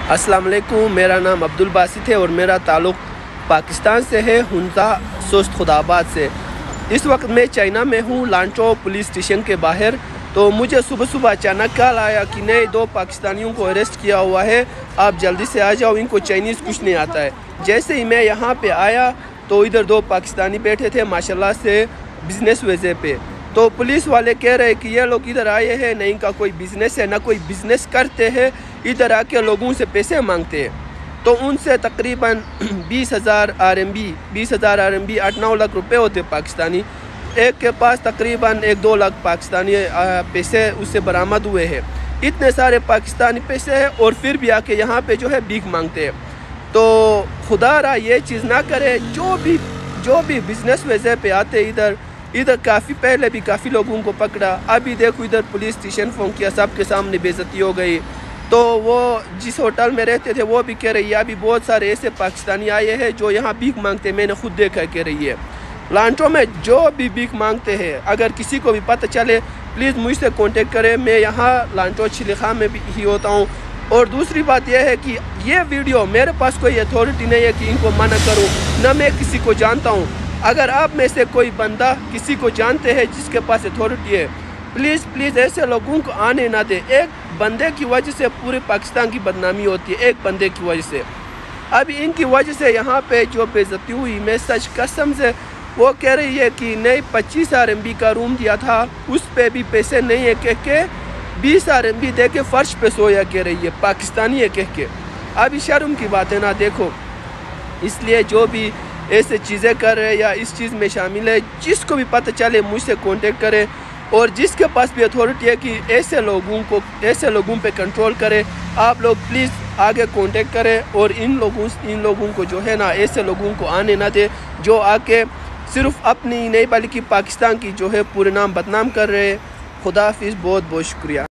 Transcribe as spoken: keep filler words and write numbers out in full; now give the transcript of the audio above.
अस्सलाम वालेकुम, मेरा नाम अब्दुल बासित है और मेरा ताल्लुक़ पाकिस्तान से है, हुंजा सोस्त खुदाबाद से। इस वक्त मैं चाइना में हूँ, लांचो पुलिस स्टेशन के बाहर। तो मुझे सुबह सुबह अचानक कॉल आया कि नए दो पाकिस्तानियों को अरेस्ट किया हुआ है, आप जल्दी से आ जाओ, इनको चाइनीज़ कुछ नहीं आता है। जैसे ही मैं यहाँ पे आया तो इधर दो पाकिस्तानी बैठे थे माशाल्लाह से बिज़नेस वीज़े पे। तो पुलिस वाले कह रहे हैं कि ये लोग इधर आए हैं, न इनका कोई बिज़नेस है, ना कोई बिज़नेस करते हैं, इधर आके लोगों से पैसे मांगते हैं। तो उनसे तकरीबन बीस हज़ार आर एम बी बीस हज़ार आर एम बी आठ नौ लाख रुपए होते पाकिस्तानी। एक के पास तकरीबन एक दो लाख पाकिस्तानी पैसे उससे बरामद हुए हैं। इतने सारे पाकिस्तानी पैसे हैं और फिर भी आके यहाँ पे जो है भीख मांगते हैं। तो खुदा रहा ये चीज़ ना करे, जो भी जो भी बिज़नेस वीज़े पे आते इधर इधर काफ़ी पहले भी काफ़ी लोगों को पकड़ा। अभी देखो इधर पुलिस स्टेशन फ़ोन किया, सबके सामने बेइज्जती हो गई। तो वो जिस होटल में रहते थे वो भी कह रही है अभी बहुत सारे ऐसे पाकिस्तानी आए हैं जो यहाँ भीख मांगते हैं, मैंने खुद देखा कह रही है। लांचो में जो भी भीख मांगते हैं, अगर किसी को भी पता चले प्लीज़ मुझसे कांटेक्ट करें, मैं यहाँ लांचो छिलखा में भी ही होता हूँ। और दूसरी बात यह है कि ये वीडियो मेरे पास कोई अथॉरिटी नहीं है कि इनको मना करूँ, न मैं किसी को जानता हूँ। अगर आप में से कोई बंदा किसी को जानते हैं जिसके पास अथॉरिटी है, प्लीज़ प्लीज़ ऐसे लोगों को आने ना दे। एक बंदे की वजह से पूरे पाकिस्तान की बदनामी होती है, एक बंदे की वजह से। अभी इनकी वजह से यहाँ पे जो बेइज्जती हुई, मैं सच कसम से वो कह रही है कि नहीं पच्चीस आर एम बी का रूम दिया था, उस पे भी पैसे नहीं है कह के बीस आर एम बी दे के फर्श पे सोया कह रही है, पाकिस्तानी है कह के। अभी शर्म की बात है ना, देखो। इसलिए जो भी ऐसे चीज़ें कर रहे हैं या इस चीज़ में शामिल है, जिसको भी पता चले मुझसे कांटेक्ट करें। और जिसके पास भी अथॉरिटी है कि ऐसे लोगों को ऐसे लोगों पे कंट्रोल करे, आप लोग प्लीज़ आगे कांटेक्ट करें और इन लोगों इन लोगों को जो है ना ऐसे लोगों को आने ना दे जो आके सिर्फ अपनी नहीं बल्कि पाकिस्तान की जो है पूरे नाम बदनाम कर रहे हैं। खुदा हाफिज़, बहुत बहुत शुक्रिया।